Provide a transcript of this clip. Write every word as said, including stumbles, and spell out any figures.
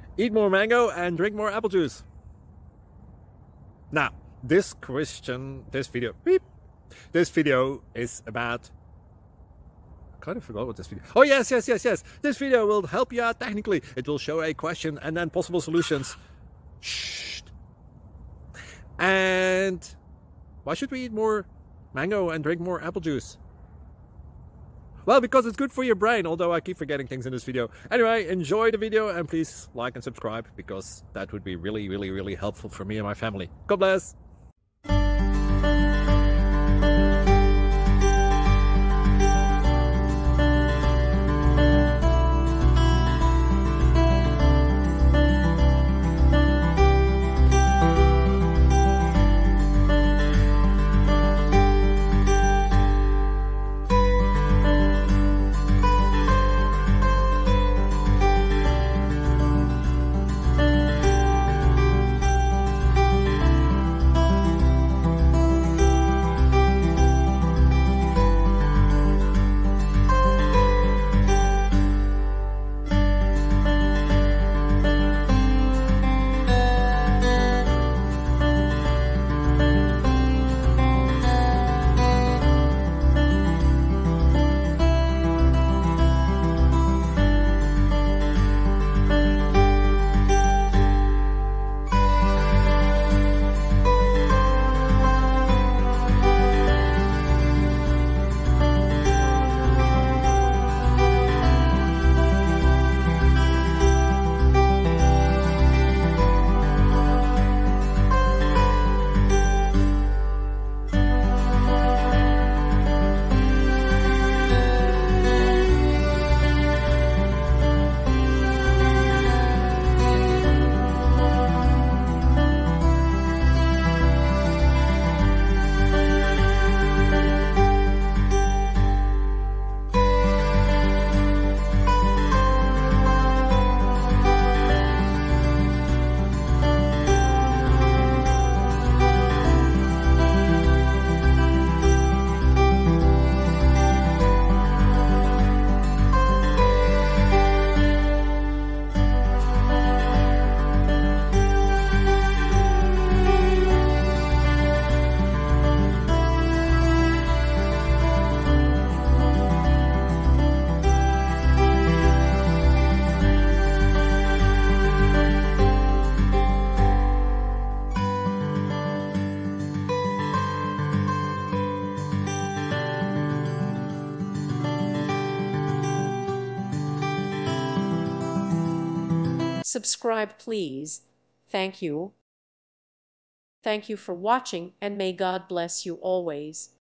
Eat more mango and drink more apple juice. Now, this question, this video, beep, this video is about, I kind of forgot what this video, oh yes, yes, yes, yes. This video will help you out technically. It will show a question and then possible solutions. Shh. And why should we eat more mango and drink more apple juice? Well, because it's good for your brain, although I keep forgetting things in this video. Anyway, enjoy the video and please like and subscribe, because that would be really, really, really helpful for me and my family. God bless! Subscribe, please. Thank you. Thank you for watching, and may God bless you always.